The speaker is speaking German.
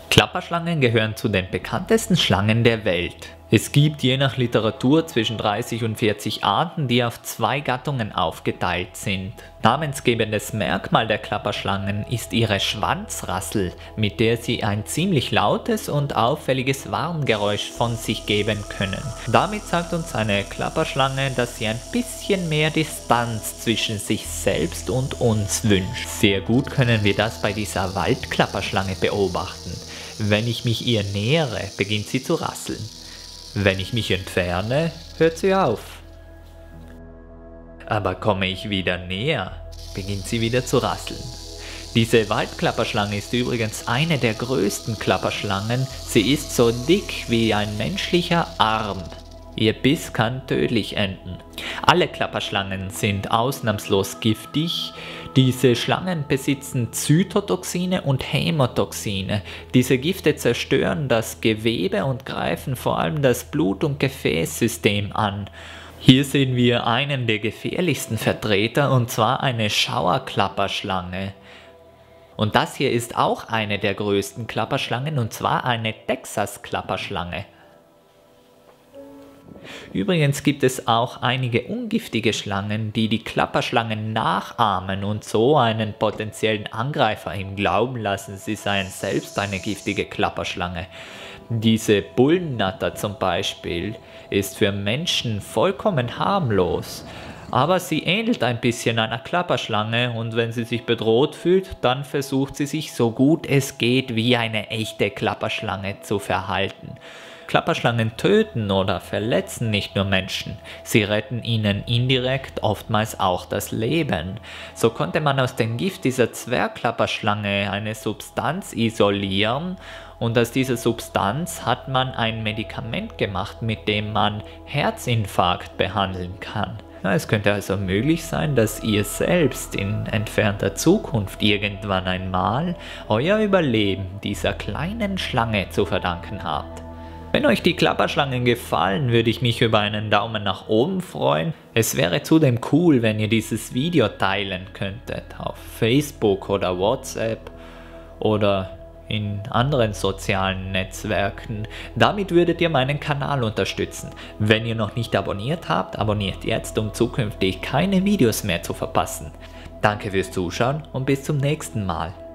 Klapperschlangen gehören zu den bekanntesten Schlangen der Welt. Es gibt je nach Literatur zwischen 30 und 40 Arten, die auf 2 Gattungen aufgeteilt sind. Namensgebendes Merkmal der Klapperschlangen ist ihre Schwanzrassel, mit der sie ein ziemlich lautes und auffälliges Warngeräusch von sich geben können. Damit sagt uns eine Klapperschlange, dass sie ein bisschen mehr Distanz zwischen sich selbst und uns wünscht. Sehr gut können wir das bei dieser Waldklapperschlange beobachten. Wenn ich mich ihr nähere, beginnt sie zu rasseln. Wenn ich mich entferne, hört sie auf. Aber komme ich wieder näher, beginnt sie wieder zu rasseln. Diese Waldklapperschlange ist übrigens eine der größten Klapperschlangen. Sie ist so dick wie ein menschlicher Arm. Ihr Biss kann tödlich enden. Alle Klapperschlangen sind ausnahmslos giftig. Diese Schlangen besitzen Zytotoxine und Hämotoxine. Diese Gifte zerstören das Gewebe und greifen vor allem das Blut- und Gefäßsystem an. Hier sehen wir einen der gefährlichsten Vertreter, und zwar eine Schauerklapperschlange. Und das hier ist auch eine der größten Klapperschlangen, und zwar eine Texas-Klapperschlange. Übrigens gibt es auch einige ungiftige Schlangen, die die Klapperschlangen nachahmen und so einen potenziellen Angreifer ihm glauben lassen, sie seien selbst eine giftige Klapperschlange. Diese Bullennatter zum Beispiel ist für Menschen vollkommen harmlos, aber sie ähnelt ein bisschen einer Klapperschlange, und wenn sie sich bedroht fühlt, dann versucht sie sich so gut es geht wie eine echte Klapperschlange zu verhalten. Klapperschlangen töten oder verletzen nicht nur Menschen, sie retten ihnen indirekt oftmals auch das Leben. So konnte man aus dem Gift dieser Zwergklapperschlange eine Substanz isolieren, und aus dieser Substanz hat man ein Medikament gemacht, mit dem man Herzinfarkt behandeln kann. Es könnte also möglich sein, dass ihr selbst in entfernter Zukunft irgendwann einmal euer Überleben dieser kleinen Schlange zu verdanken habt. Wenn euch die Klapperschlangen gefallen, würde ich mich über einen Daumen nach oben freuen. Es wäre zudem cool, wenn ihr dieses Video teilen könntet auf Facebook oder WhatsApp oder in anderen sozialen Netzwerken. Damit würdet ihr meinen Kanal unterstützen. Wenn ihr noch nicht abonniert habt, abonniert jetzt, um zukünftig keine Videos mehr zu verpassen. Danke fürs Zuschauen und bis zum nächsten Mal.